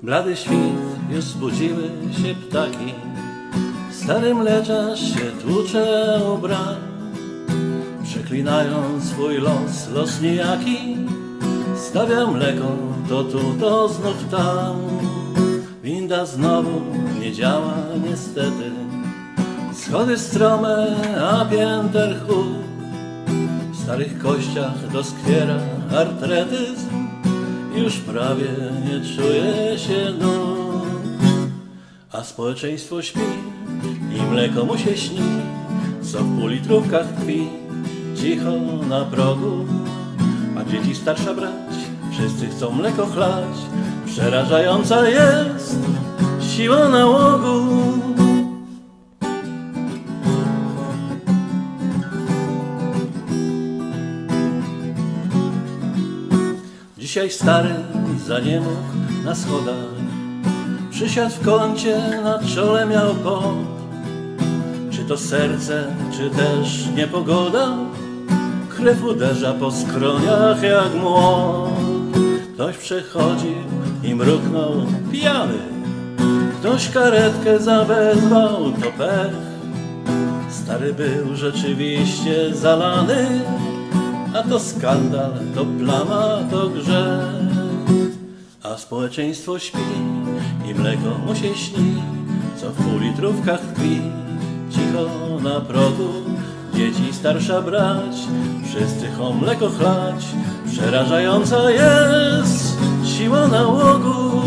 Blady świt, już zbudziły się ptaki, stary mleczarz się tłucze u bram, przeklinając swój los, los nijaki. Stawia mleko, to tu, to znów tam. Winda znowu nie działa niestety, schody strome, a pięter chód. W starych kościach doskwiera artretyzm, już prawie nie czuje się nóg. A społeczeństwo śpi i mleko mu się śni, co w półlitrówkach tkwi, cicho na progu. A dzieci starsza brać, wszyscy chcą mleko chlać. Przerażająca jest siła nałogu. Dzisiaj stary zaniemógł na schodach, przysiadł w kącie, na czole miał pot. Czy to serce, czy też niepogoda? Krew uderza po skroniach jak młot. Ktoś przechodził i mruknął pijany, ktoś karetkę zawezwał, to pech. Stary był rzeczywiście zalany, a to skandal, to plama, to grzech. A społeczeństwo śpi i mleko mu się śni, co w półlitrówkach tkwi, cicho na progu. Dzieci starsza brać, wszyscy chcą mleko chlać. Przerażająca jest siła nałogu.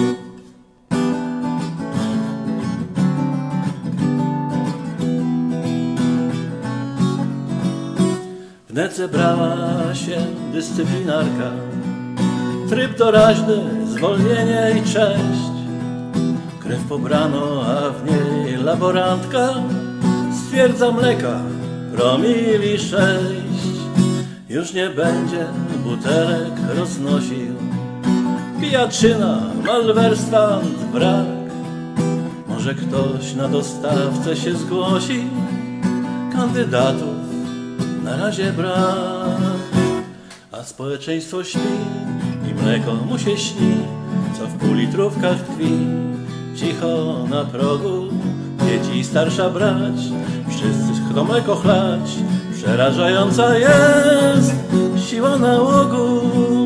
Wnet zebrała się dyscyplinarka, tryb doraźny, zwolnienie i cześć. Krew pobrano, a w niej laborantka stwierdza mleka promili 6. Już nie będzie butelek roznosił, pijaczyna, malwersant, brak. Może ktoś na dostawcę się zgłosi, kandydatów na razie brak. A społeczeństwo śpi i mleko mu się śni, co w półlitrówkach tkwi, cicho na progu. Dzieci starsza brać, wszyscy chcą mleko chlać. Przerażająca jest siła nałogu.